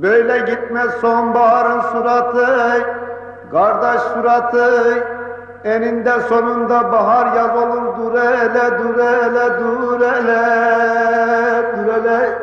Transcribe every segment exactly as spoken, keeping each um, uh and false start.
Böyle gitmez sonbaharın suratı, kardeş suratı. Eninde sonunda bahar yaz olur, dur hele, dur hele, dur hele, dur hele.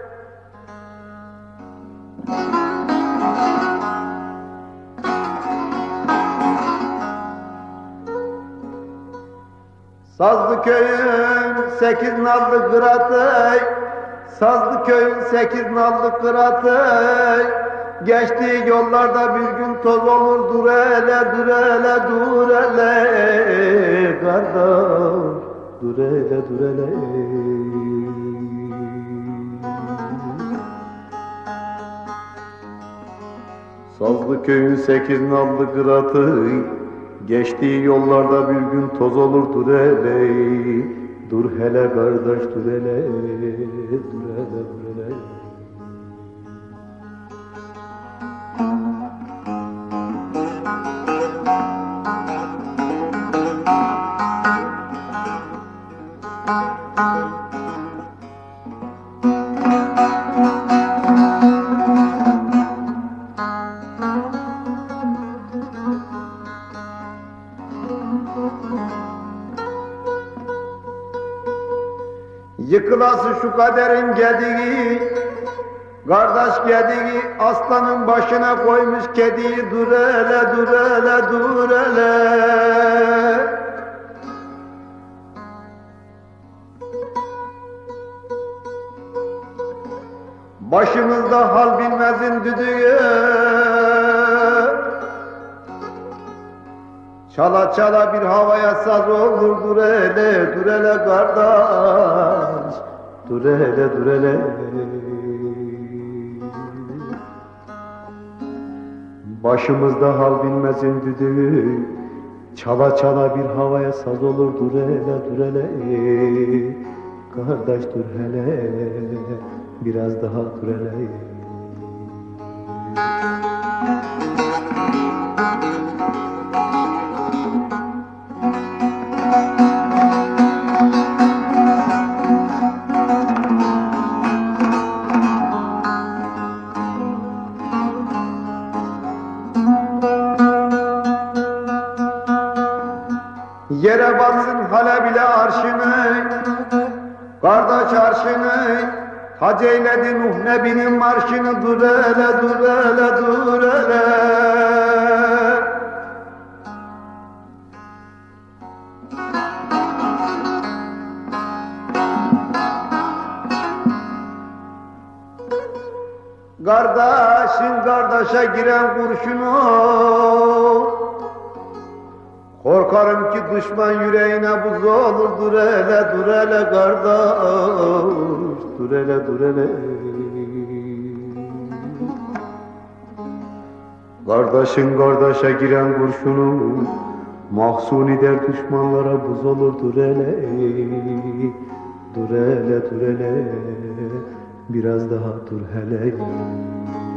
Sazlıköy'ün sekiz nallı kıratı, Sazlıköy'ün sekiz nallı kıratı, geçtiği yollarda bir gün toz olur, dur hele, dur hele, dur hele, kardeş, dur hele, dur hele. Sazlıköy'ün sekiz nallı kıratı, geçtiği yollarda bir gün toz olur, dur hele, dur hele kardeş, dur hele, dur hele, dur hele. Yıkılası şu kaderin gediği, kardeş gediği, aslanın başına koymuş kediyi, dur hele, dur hele, dur hele. Başımızda hal bilmezin düdüğü, çala çala bir havaya saz olur, dur hele, dur hele kardeş, dur hele, dur hele. Başımızda hal bilmezin düdüğü, çala çala bir havaya saz olur, dur hele, dur hele. Kardeş dur hele, biraz daha dur hele. Yere batsın hale bile arşını, kardeş arşını, hac eyledi Nuh Nebi'nin marşını, dur hele, dur hele, dur hele. Kardeşin kardeşe giren kurşunu, korkarım ki düşman yüreğine buz olur, dur hele, dur hele kardeş, dur hele, dur hele. Kardeşin kardeşe giren kurşunu, mahzun eder düşmanlara buz olur, dur hele, dur hele, dur hele, biraz daha dur hele.